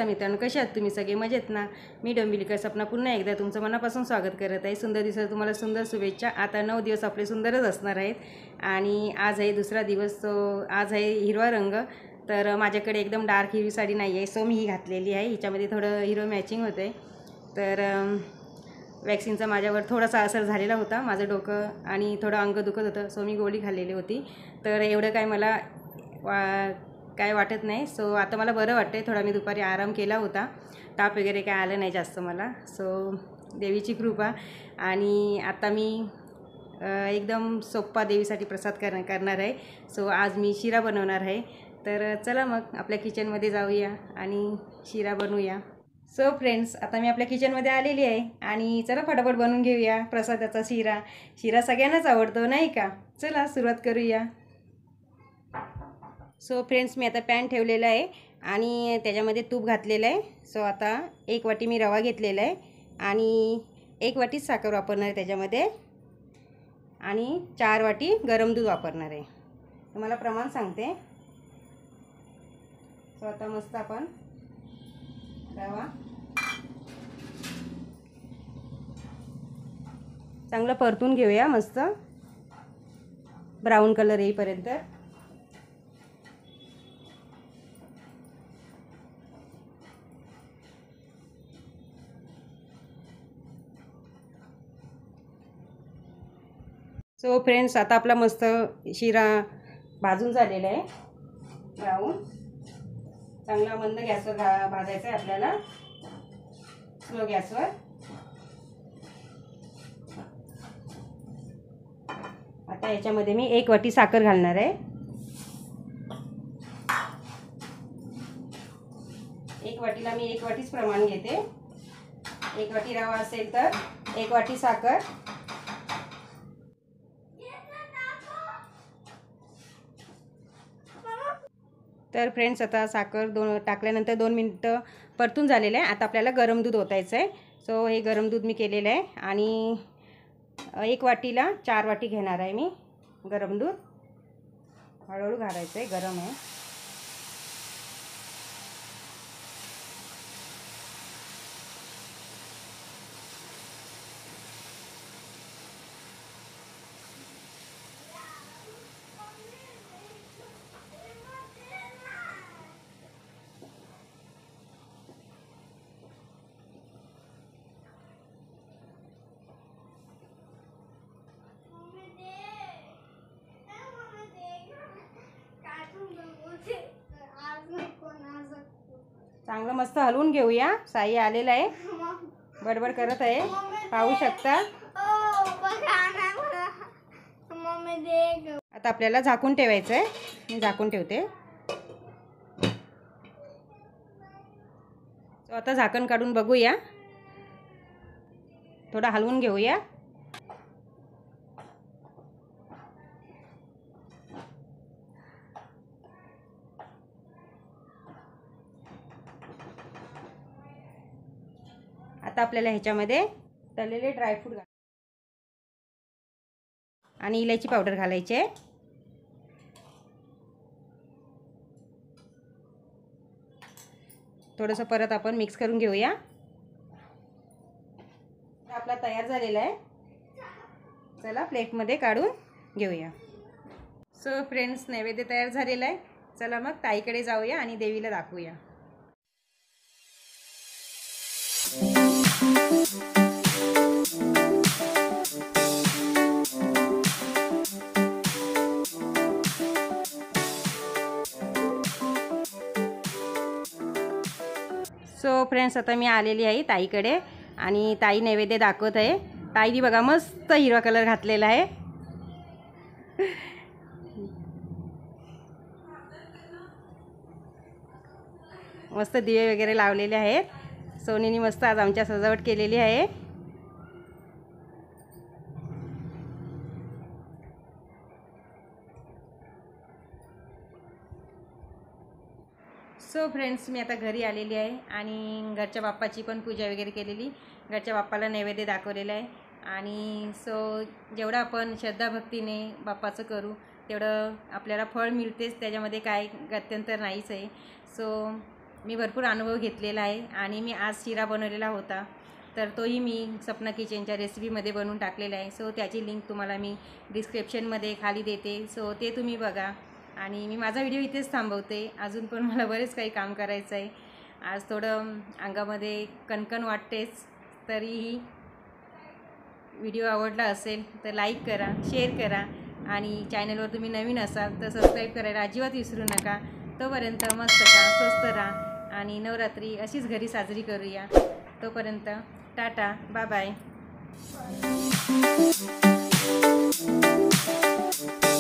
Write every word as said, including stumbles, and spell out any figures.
नमस्कार मित्रांनो, कसे आहात तुम्ही सगळे? मजेत ना? मी डोंबिवलीकर सपना पुन्हा एकदा तुमचं मनापासून स्वागत करत आहे. सुंदर दिवसात तुम्हाला सुंदर शुभेच्छा. आता नऊ दिवस आपले सुंदरच असणार आहेत आणि आज आहे दुसरा दिवस. तो आज आहे हिरवा रंग. तर माझ्याकडे एकदम डार्क हिरवी साडी नाही आहे, सो मी ही घातलेली आहे. हिच्यामध्ये थोडं हिरो मॅचिंग होतं आहे. तर वॅक्सिनचा माझ्यावर थोडासा असर झालेला होता. माझं डोकं आणि थोडं अंग दुखत होतं, सो मी गोळी खाल्लेली होती. तर एवढं काय मला वा काय वाटत नाही. सो आता मला बरं वाटतं आहे. थोडा मी दुपारी आराम केला होता, ताप वगैरे काय आलं नाही जास्त मला. सो देवीची कृपा. आणि आता मी एकदम सोप्पा देवीसाठी प्रसाद कर करणार आहे. सो आज मी शिरा बनवणार आहे. तर चला मग आपल्या किचनमध्ये जाऊया आणि शिरा बनवूया. सो फ्रेंड्स, आता मी आपल्या किचनमध्ये आलेली आहे आणि चला फटाफट बनवून घेऊया प्रसादाचा शिरा. शिरा सगळ्यांनाच आवडतो नाही का? चला सुरुवात करूया. सो फ्रेंड्स, मी आता पॅन ठेवलेला आहे आणि त्याच्यामध्ये तूप घातलेलं आहे. सो आता एक वाटी मी रवा घेतलेला आहे आणि एक वाटी साखर वापरणार आहे त्याच्यामध्ये आणि चार वाटी गरम दूध वापरणार आहे. तुम्हाला प्रमाण सांगते. सो आता मस्त आपण रवा चांगलं परतून घेऊया, मस्त ब्राऊन कलर येईपर्यंत. सो फ्रेंड्स, आता आपला मस्त शिरा भाजून झालेला आहे. ब्राऊन चांगला मंद गॅसवर भा भाजायचा आहे आपल्याला, स्लो गॅसवर. आता याच्यामध्ये मी एक वाटी साखर घालणार आहे. एक वाटीला मी एक वाटीच प्रमाण घेते. एक वाटी रवा असेल तर एक वाटी साखर. तर फ्रेंड्स, आता साखर दोन टाकल्यानंतर दोन मिनटं परतून झालेलं आहे. आता आपल्याला गरम दूध ओतायचं आहे. सो हे गरम दूध मी केलेलं आहे आणि एक वाटीला चार वाटी घेणार आहे मी गरम दूध. हळूहळू घालायचं आहे, गरम आहे. चांगलं मस्त हलवून घेऊया. साई आलेला आहे, बडबड करत आहे, पाहू शकता. आता आपल्याला झाकून ठेवायचं आहे. मी झाकून ठेवते. सो आता झाकण काढून बघूया, थोडा हलवून घेऊया. आता आपल्याला ह्याच्यामध्ये तळलेले ड्रायफ्रूट घाल आणि इलायची पावडर घालायची आहे. थोडंसं परत आपण मिक्स करून घेऊया. आपला तयार झालेला आहे. चला प्लेटमध्ये काढून घेऊया. सो फ्रेंड्स, नैवेद्य तयार झालेला आहे. चला मग ताईकडे जाऊया आणि देवीला दाखवूया. सो फ्रेंड्स, आता मी आलेली आहे ताईकडे आणि ताई नैवेद्य दाखवत आहे. ताईने बघा मस्त हिरवा कलर घातलेला आहे. मस्त दिवे वगैरे लावलेले आहेत. सोनीने मस्त आज आमच्या सजावट केलेली आहे. सो फ्रेंड्स, मी आता घरी आलेली आहे आणि घरच्या बाप्पाची पण पूजा वगैरे केलेली. घरच्या बाप्पाला नैवेद्य दाखवलेला आहे आणि सो जेवढं आपण श्रद्धाभक्तीने बाप्पाचं करू तेवढं आपल्याला फळ मिळतेच, त्याच्यामध्ये काय गत्यंतर नाहीच आहे. सो मी भरपूर अनुभव घेतलेला आहे आणि मी आज शिरा बनवलेला होता, तर तोही मी सपना किचनच्या रेसिपीमध्ये बनवून टाकलेला आहे. सो त्याची लिंक तुम्हाला मी डिस्क्रिप्शनमध्ये खाली देते. सो ते तुम्ही बघा. आणि मी माझा व्हिडिओ इथेच थांबवते. अजून पण मला बरेच काही काम करायचं आहे. आज थोडं अंगामध्ये कणकण वाटतेच. तरीही व्हिडिओ आवडला असेल तर लाईक करा, शेअर करा आणि चॅनलवर तुम्ही नवीन असाल तर सबस्क्राईब करायला अजिबात विसरू नका. तोपर्यंत मस्त खा, स्वस्त राहा आणि नवरात्री अशीच घरी साजरी करूया. तोपर्यंत टाटा, बाय बाय.